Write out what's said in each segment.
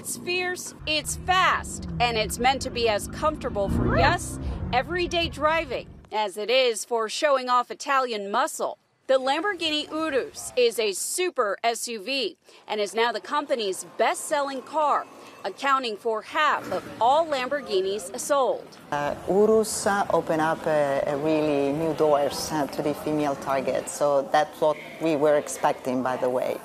It's fierce, it's fast, and it's meant to be as comfortable for, yes, everyday driving as it is for showing off Italian muscle. The Lamborghini Urus is a super SUV and is now the company's best-selling car, accounting for half of all Lamborghinis sold. Urus open up a really new doors to the female target, so that's what we were expecting, by the way.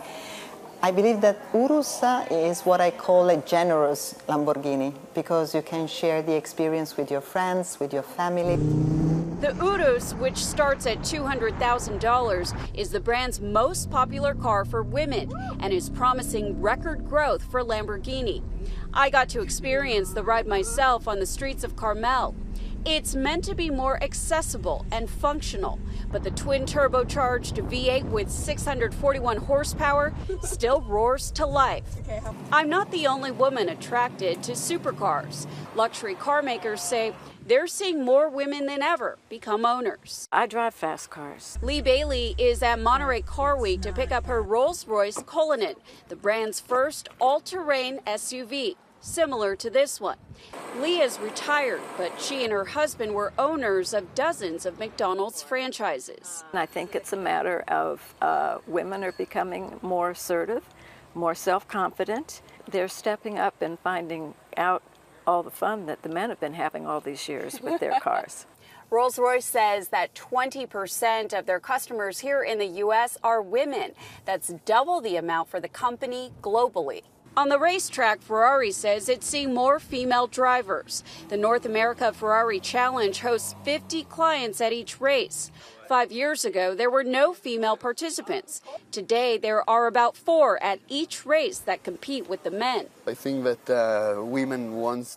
I believe that Urus is what I call a generous Lamborghini, because you can share the experience with your friends, with your family. The Urus, which starts at $200,000, is the brand's most popular car for women and is promising record growth for Lamborghini. I got to experience the ride myself on the streets of Carmel. It's meant to be more accessible and functional, but the twin turbocharged V8 with 641 horsepower still roars to life. I'm not the only woman attracted to supercars. Luxury car makers say they're seeing more women than ever become owners. I drive fast cars. Lee Bailey is at Monterey Car Week to pick up her Rolls-Royce Cullinan, the brand's first all-terrain SUV, similar to this one. Lee is retired, but she and her husband were owners of dozens of McDonald's franchises. I think it's a matter of women are becoming more assertive, more self-confident. They're stepping up and finding out all the fun that the men have been having all these years with their cars. Rolls-Royce says that 20% of their customers here in the U.S. are women. That's double the amount for the company globally. On the racetrack, Ferrari says it's seeing more female drivers. The North America Ferrari Challenge hosts 50 clients at each race. 5 years ago, there were no female participants. Today, there are about 4 at each race that compete with the men. I think that women want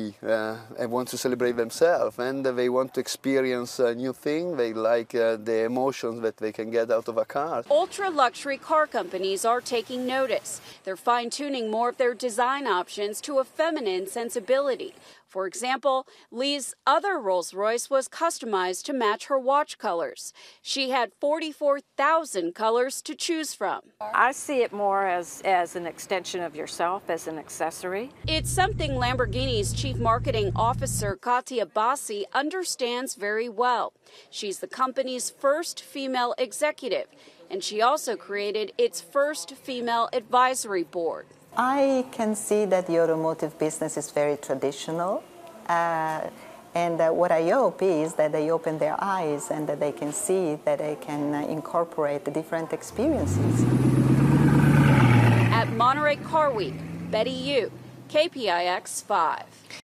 to celebrate themselves, and they want to experience a new thing. They like the emotions that they can get out of a car. Ultra-luxury car companies are taking notice. They're fine-tuning more of their design options to a feminine sensibility. For example, Lee's other Rolls-Royce was customized to match her watch colors. She had 44,000 colors to choose from. I see it more as an extension of yourself, as an accessory. It's something Lamborghini's Chief Marketing Officer, Katia Bassi, understands very well. She's the company's first female executive, and she also created its first female advisory board. I can see that the automotive business is very traditional, and what I hope is that they open their eyes and that they can see that they can incorporate the different experiences. At Monterey Car Week, Betty Yu, KPIX 5.